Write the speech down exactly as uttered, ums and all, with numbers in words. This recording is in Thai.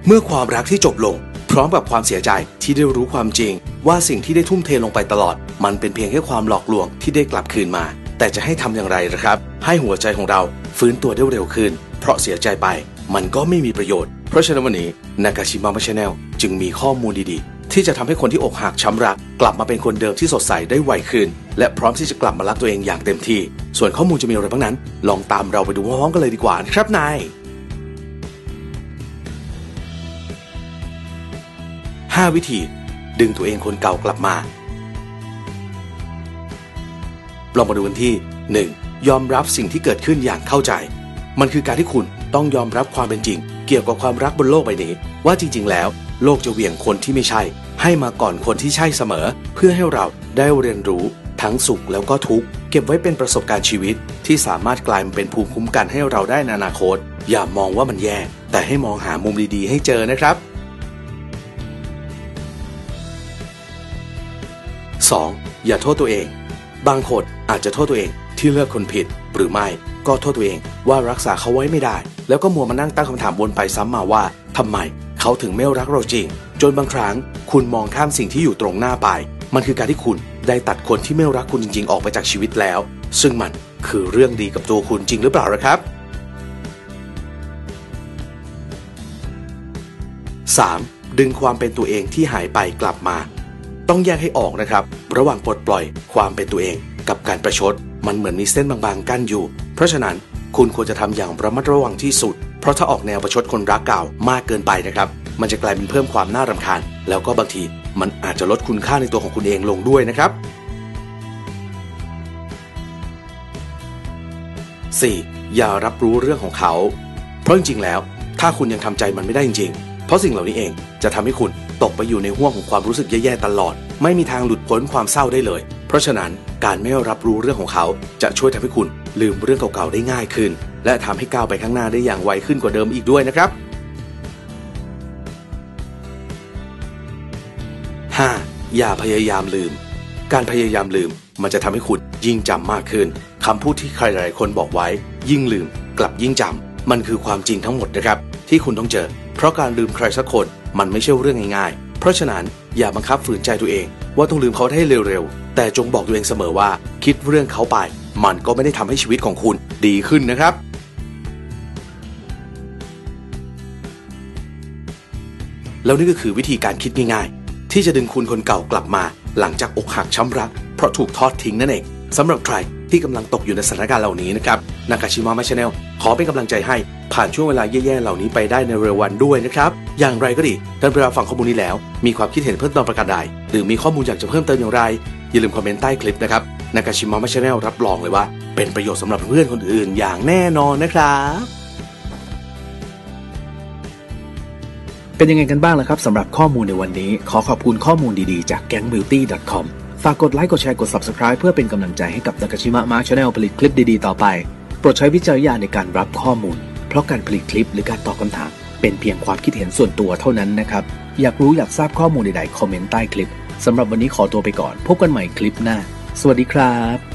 เมื่อความรักที่จบลงพร้อมกับความเสียใจที่ได้รู้ความจริงว่าสิ่งที่ได้ทุ่มเทลงไปตลอดมันเป็นเพียงแค่ความหลอกลวงที่ได้กลับคืนมาแต่จะให้ทำอย่างไรนะครับให้หัวใจของเราฟื้นตัวได้เร็วขึ้นเพราะเสียใจไปมันก็ไม่มีประโยชน์เพราะฉะนั้นวันนี้นากาชิมะ Channel จึงมีข้อมูลดีๆที่จะทำให้คนที่อกหักช้ำรักกลับมาเป็นคนเดิมที่สดใสได้ไวขึ้นและพร้อมที่จะกลับมารักตัวเองอย่างเต็มที่ส่วนข้อมูลจะมีอะไรบ้างนั้นลองตามเราไปดูพร้อมๆกันเลยดีกว่าครับนายห้าวิธีดึงตัวเองคนเก่ากลับมาลองมาดูกันที่หนึ่งยอมรับสิ่งที่เกิดขึ้นอย่างเข้าใจมันคือการที่คุณต้องยอมรับความเป็นจริงเกี่ยวกับความรักบนโลกใบนี้ว่าจริงๆแล้วโลกจะเหวี่ยงคนที่ไม่ใช่ให้มาก่อนคนที่ใช่เสมอเพื่อให้เราได้เรียนรู้ทั้งสุขแล้วก็ทุกข์เก็บไว้เป็นประสบการณ์ชีวิตที่สามารถกลายมาเป็นภูมิคุ้มกันให้เราได้ในอนาคตอย่ามองว่ามันแย่แต่ให้มองหามุมดีๆให้เจอนะครับสองอย่าโทษตัวเองบางคนอาจจะโทษตัวเองที่เลือกคนผิดหรือไม่ก็โทษตัวเองว่ารักษาเขาไว้ไม่ได้แล้วก็มัวมานั่งตั้งคำถามวนไปซ้ำมาว่าทำไมเขาถึงไม่รักเราจริงจนบางครั้งคุณมองข้ามสิ่งที่อยู่ตรงหน้าไปมันคือการที่คุณได้ตัดคนที่ไม่รักคุณจริงๆออกไปจากชีวิตแล้วซึ่งมันคือเรื่องดีกับตัวคุณจริงหรือเปล่าล่ะครับสามดึงความเป็นตัวเองที่หายไปกลับมาต้องแยกให้ออกนะครับระหว่างปลดปล่อยความเป็นตัวเองกับการประชดมันเหมือนมีเส้นบางๆกั้นอยู่เพราะฉะนั้นคุณควรจะทำอย่างระมัดระวังที่สุดเพราะถ้าออกแนวประชดคนรักเก่ามากเกินไปนะครับมันจะกลายเป็นเพิ่มความน่ารำคาญแล้วก็บางทีมันอาจจะลดคุณค่าในตัวของคุณเองลงด้วยนะครับ สี่. อย่ารับรู้เรื่องของเขาเพราะจริงๆแล้วถ้าคุณยังทำใจมันไม่ได้จริงๆเพราะสิ่งเหล่านี้เองจะทำให้คุณตกไปอยู่ในห้วงของความรู้สึกแย่ๆตลอดไม่มีทางหลุดพ้นความเศร้าได้เลยเพราะฉะนั้นการไม่รับรู้เรื่องของเขาจะช่วยทำให้คุณลืมเรื่องเก่าๆได้ง่ายขึ้นและทำให้ก้าวไปข้างหน้าได้อย่างไวขึ้นกว่าเดิมอีกด้วยนะครับ ห้า. อย่าพยายามลืมการพยายามลืมมันจะทำให้คุณยิ่งจำมากขึ้นคำพูดที่ใครหลายคนบอกไว้ยิ่งลืมกลับยิ่งจำมันคือความจริงทั้งหมดนะครับที่คุณต้องเจอเพราะการลืมใครสักคนมันไม่ใช่เรื่องง่ายๆเพราะฉะนั้นอย่าบังคับฝืนใจตัวเองว่าต้องลืมเขาให้เร็วๆแต่จงบอกตัวเองเสมอว่าคิดเรื่องเขาไปมันก็ไม่ได้ทำให้ชีวิตของคุณดีขึ้นนะครับแล้วนี่ก็คือวิธีการคิดง่ายๆที่จะดึงคุณคนเก่ากลับมาหลังจากอกหักช้ำรักเพราะถูกทอดทิ้งนั่นเองสำหรับใครที่กำลังตกอยู่ในสถานการณ์เหล่านี้นะครับนากาชิมะ Channel ขอเป็นกำลังใจให้ผ่านช่วงเวลาแย่ๆเหล่านี้ไปได้ในเร็ววันด้วยนะครับอย่างไรก็ดีท่านผู้ฟังข้อมูลนี้แล้วมีความคิดเห็นเพิ่มเติมประการใดหรือมีข้อมูลอยากจะเพิ่มเติมอย่างไรอย่าลืมคอมเมนต์ใต้คลิปนะครับนากาชิมะ Channel รับรองเลยว่าเป็นประโยชน์สำหรับเพื่อนคนอื่นอย่างแน่นอนนะครับเป็นยังไงกันบ้างล่ะครับสำหรับข้อมูลในวันนี้ขอขอบคุณข้อมูลดีๆจาก แก๊งบิวตี้ ดอท คอม ฝากกดไลค์กดแชร์กด ซับสไครบ์ เพื่อเป็นกำลังใจให้กับนากาชิมะ Channel ผลิตคลิปดีๆต่อไปโปรดใช้วิจารณญาณในการรับข้อมูลเพราะการผลิตคลิปหรือการตอบคำถามเป็นเพียงความคิดเห็นส่วนตัวเท่านั้นนะครับอยากรู้อยากทราบข้อมูลใดๆคอมเมนต์ใต้คลิปสำหรับวันนี้ขอตัวไปก่อนพบกันใหม่คลิปหน้าสวัสดีครับ